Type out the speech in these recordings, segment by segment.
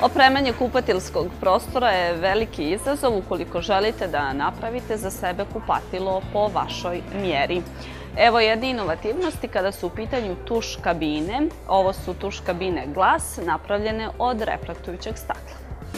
Opremanje kupatilskog prostora je veliki izazov ukoliko želite da napravite za sebe kupatilo po vašoj mjeri. Evo jedne inovativnosti kada su u pitanju tuš kabine. Ovo su tuš kabine Glas napravljene od reflektujućeg stakla.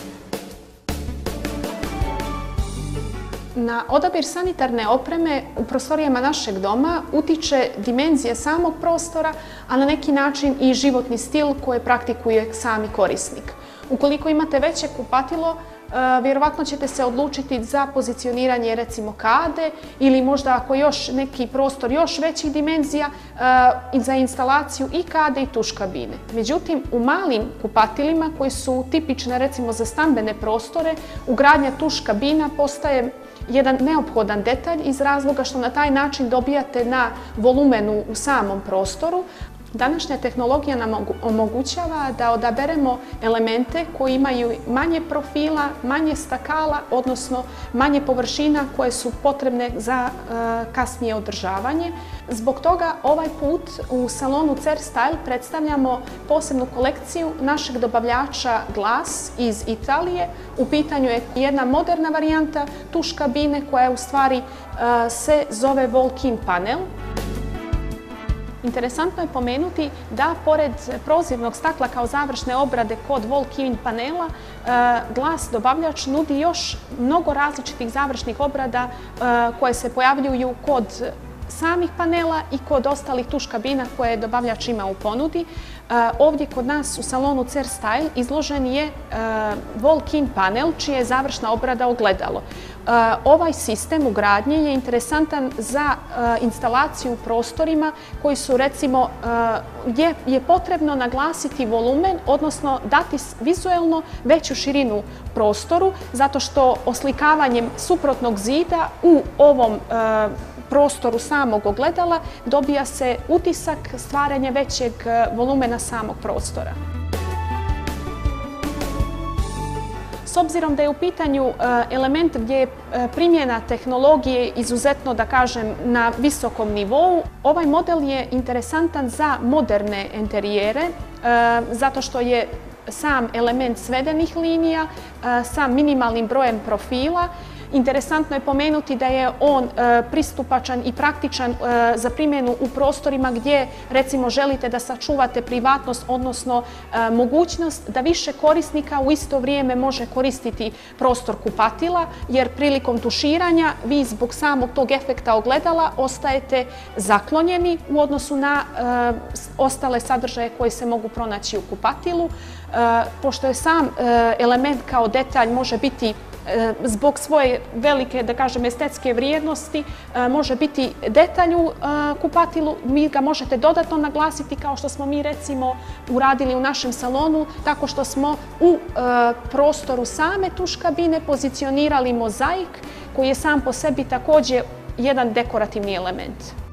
Na odabir sanitarne opreme u prostorijama našeg doma utiče dimenzija samog prostora, a na neki način i životni stil koji praktikuje sami korisnik. Ukoliko imate veće kupatilo, vjerovatno ćete se odlučiti za pozicioniranje recimo kade ili možda ako još neki prostor još većih dimenzija za instalaciju i kade i tuš kabine. Međutim, u malim kupatilima koji su tipične recimo za stambene prostore, ugradnja tuš kabina postaje jedan neophodan detalj iz razloga što na taj način dobijate na volumenu u samom prostoru. Današnja tehnologija nam omogućava da odaberemo elemente koji imaju manje profila, manje stakala, odnosno manje površina koje su potrebne za kasnije održavanje. Zbog toga ovaj put u salonu CerStyle predstavljamo posebnu kolekciju našeg dobavljača Glas iz Italije. U pitanju je jedna moderna varijanta tuš kabine koja u stvari se zove walk-in panel. Interesantno je pomenuti da pored prozirnog stakla kao završne obrade kod walk-in panela, Glas dobavljač nudi još mnogo različitih završnih obrada koje se pojavljuju kod samih panela i kod ostalih tuš kabina koje dobavljač ima u ponudi. Ovdje kod nas u salonu CerStyle izložen je walk-in panel čija je završna obrada ogledalo. Ovaj sistem ugradnje je interesantan za instalaciju u prostorima koji su recimo gdje je potrebno naglasiti volumen, odnosno dati vizuelno veću širinu prostoru, zato što oslikavanjem suprotnog zida u ovom prostoru samog ogledala dobija se utisak stvaranja većeg volumena samog prostora. S obzirom da je u pitanju element gdje je primjena tehnologije izuzetno, da kažem, na visokom nivou, ovaj model je interesantan za moderne interijere, zato što je sam element svedenih linija sa minimalnim brojem profila. Interesantno je pomenuti da je on pristupačan i praktičan za primjenu u prostorima gdje recimo želite da sačuvate privatnost, odnosno mogućnost da više korisnika u isto vrijeme može koristiti prostor kupatila, jer prilikom tuširanja vi zbog samog tog efekta ogledala ostajete zaklonjeni u odnosu na ostale sadržaje koji se mogu pronaći u kupatilu. Pošto je sam element kao detalj može biti zbog svoje velike, da kažem, estetske vrijednosti, može biti detalj u kupatilu, vi ga možete dodatno naglasiti kao što smo mi recimo uradili u našem salonu, tako što smo u prostoru same tuš kabine pozicionirali mozaik koji je sam po sebi također jedan dekorativni element.